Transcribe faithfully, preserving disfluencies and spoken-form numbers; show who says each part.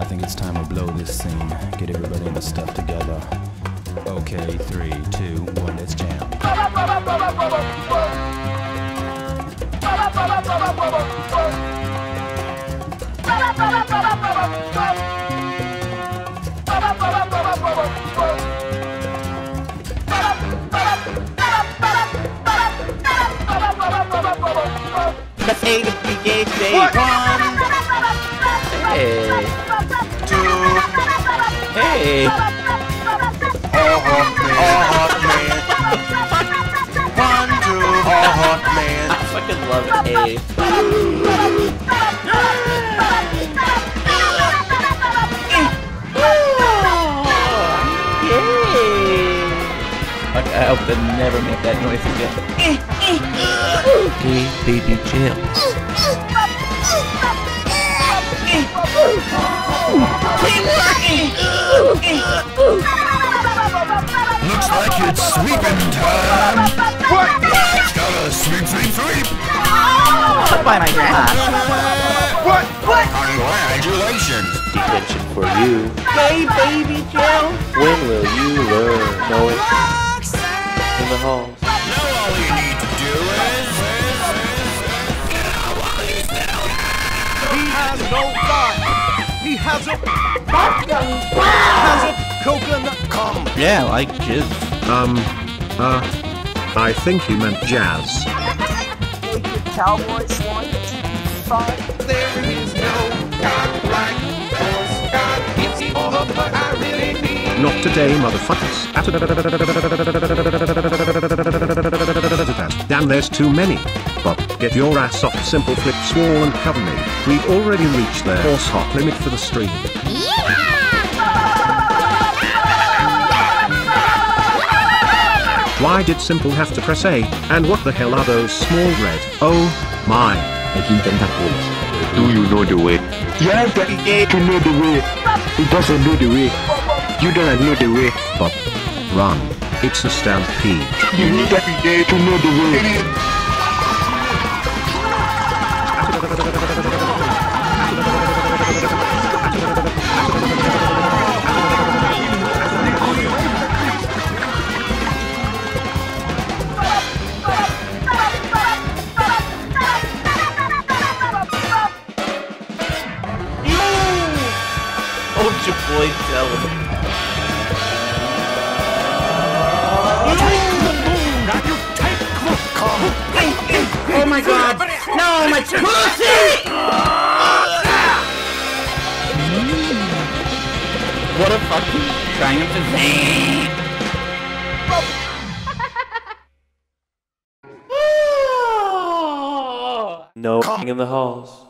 Speaker 1: think it's time to blow this scene. Get everybody in the stuff together. Okay, three, two, one, let's jam.
Speaker 2: Let's say the brigade day one. Hey. Two. Hey. All hot man. All hot man. One, two. All hot man. I fucking love it. Hey. I hope they never make that noise again. Okay, baby, chill.
Speaker 3: Looks like it's sweeping time. What? Gotta sweep, sweep, sweep.
Speaker 2: By my grass.
Speaker 3: What? What? Congratulations.
Speaker 4: Detention for you.
Speaker 2: Hey, baby, chill.
Speaker 4: When will you learn? Know it? In the halls.
Speaker 3: Now all you need to do is...
Speaker 5: He has no thought. He has a... has a coconut.
Speaker 3: Come.
Speaker 2: Yeah, like jizz.
Speaker 6: Um, uh, I think he meant jazz.
Speaker 5: Cowboys want to fight. There is no God like horse God. It's all but I really need.
Speaker 6: Not today, motherfuckers. Damn, there's too many. But get your ass off Simple Flip Swall and cover me. We've already reached their horse hop limit for the stream. Why did Simple have to press A? And what the hell are those small red? Oh my.
Speaker 4: Making tentacles. Do you know the way?
Speaker 7: Yeah, but he can know the way. He doesn't know the way. You don't know the way.
Speaker 6: But run. It's a stampede.
Speaker 7: You need every day to know the way.
Speaker 2: Hold your boy, tell him. Oh my god! No, my pussy! What a fucking triumph is
Speaker 4: No in the halls.